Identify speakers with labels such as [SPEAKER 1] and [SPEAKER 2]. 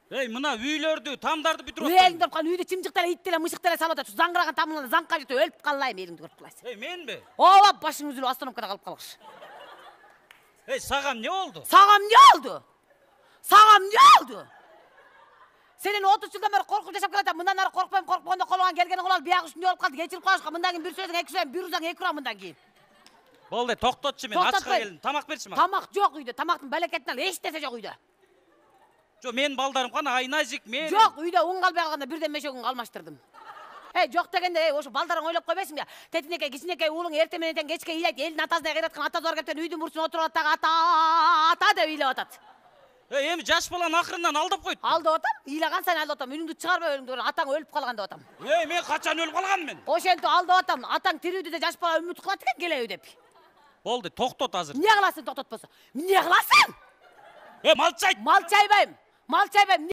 [SPEAKER 1] Ей, мына үйлөрдү, тамдарды бүтүрүп
[SPEAKER 2] Элиңди көрүп калган үйдү чымчыктар, иттеле, мышыктар салып атат. Заңгыраган тамынан заңка жетип өлүп калайым элиңди көрүп каласың.
[SPEAKER 1] Ей, менби?
[SPEAKER 2] Ооба, башың үзүлүп остановкада калып калгыш.
[SPEAKER 1] Ей, сагам не болду?
[SPEAKER 2] Сагам не oldu? Сагам не oldu? Сенен 30 жылдан бери коркуп жашап келатам. Мындан ары коркпойм, коркпогондо колуган келгени кылалы. Бияк үстүндө болуп калды. Кечирип коюшка. Мындан кийин бир сөзүң, эки сөзүң, бир узаң, эки урам мындан кийин.
[SPEAKER 1] Болду, токтотчу, мен ачка келдим. Тамак берчи мага.
[SPEAKER 2] Тамак жок үйдө. Тамактын балекетин ал, эч нерсе жок үйдө.
[SPEAKER 1] Жо, мен балдарым кана айнажик, мен.
[SPEAKER 2] Жок, үйдө un калбай калганда бирден мешөгүн алмаштырдым. Жок дегенде, ошо балдарың ойлоп койбойсуң да. Тетинекей, кичинекей уулуң эртең менен кечке ыйлайт, элдин атасына кыйраткан ата зор кептен үйдүн бурчуна отуруп атат, ата деп ыйлап атат.
[SPEAKER 1] Эми жаш баланы акырындан алдап койду.
[SPEAKER 2] Алдап атам, ыйлаган сайын алдап атам. Үнүңдү чыгарбай өлүңдү, атаң өлүп калган деп атам.
[SPEAKER 1] Мен качан өлүп калгам мен?
[SPEAKER 2] Ошентип алдап атам. Атаң тирүүдү да жаш бала үмүт кылат экен келеби деп.
[SPEAKER 1] Болду, токтот азыр.
[SPEAKER 2] Эмне кыласың токтотпосо? Эмне кыласың?
[SPEAKER 1] Малчайт.
[SPEAKER 2] Малчайбайм. Малчайбайм.